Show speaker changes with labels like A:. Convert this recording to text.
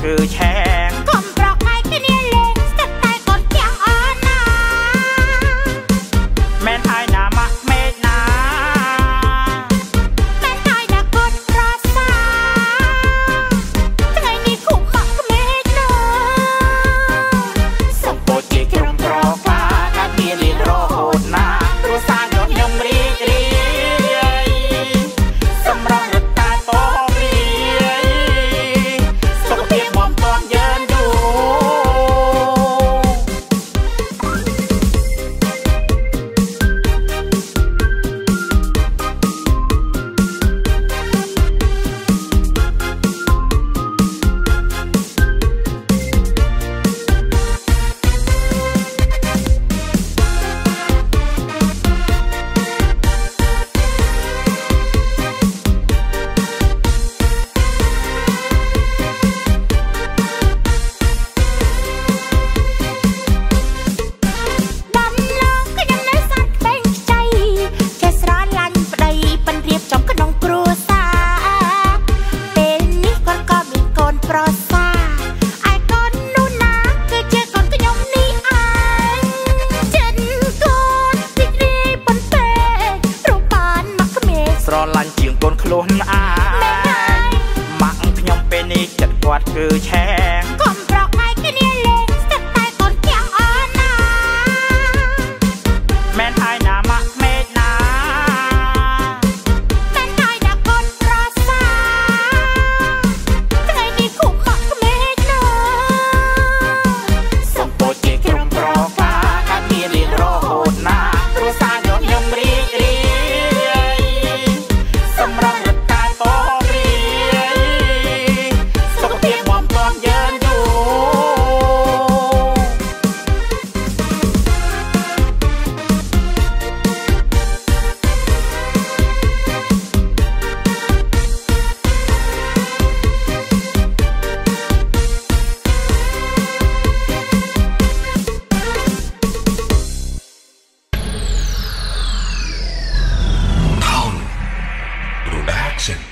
A: គឺឆែងកុំប្រកឯកគ្នាលេងស្ទើរតែកូនទាំងអស់ណាមែនហើយណាម៉ាក់មេឃណាមែនហើយណាកូនប្រសាថ្ងៃនេះគុំបាក់ក្មេងណាសុំពោជជាក្រុមប្រកាដែលមានរៀងរហូតណាគ្រួសារខ្ញុំរីករាយសម្រាប់រត់តែតរីសុខភាពបំពន់យើងយូរស្រឡាញ់ជាងកូនខ្លួនអាម៉ាក់ខ្ញុំពេលនេះចិត្តគាត់គឺឆែងកុំប្រកឯកគ្នាលេងស្ទើរតែកូនទាំងអស់ណាមែនហើយណាម៉ាក់មេឃណាមែនហើយណាកូនប្រសាថ្ងៃនេះគុំបាក់ក្មេងណាសុំពោជជាក្រុមប្រកាដែលមានរៀងរហូតណាគ្រួសារខ្ញុំរីករាយសម្រាប់រត់តែតរីសុខភាពបំពន់យើងយូរ
B: Town Production